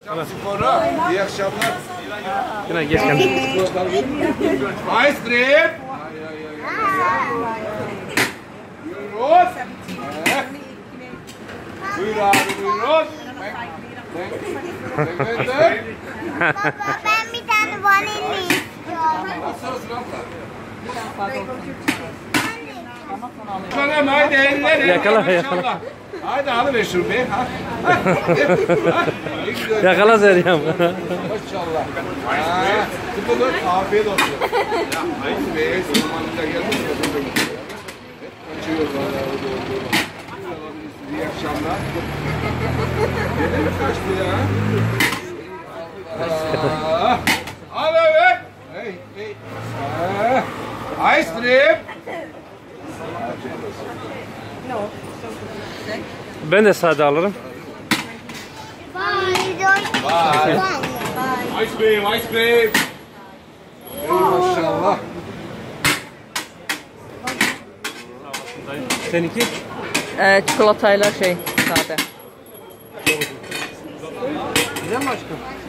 Spora. İyi akşamlar. Yine geç kaldım. Ice cream. Buyurun. Buyur abi buyurun. Baba ben bir tane vanilya istiyorum. Bakalım haydi eller. Yakala yakala. Haydi alıver şunu be. Yakala Zeryam. Maşallah. Tıpkı afiyet olsun. Haydi be. Zamanında gelmiş. Kaçıyoruz valla. İyi akşamlar. Gene mi kaçtı ya? Al evet. Hey hey. Ice cream. Ben de sade alırım. Ice cream, ice cream. Maşallah. Seninki? Çikolatayla şey sade. Güzel mi aşkım?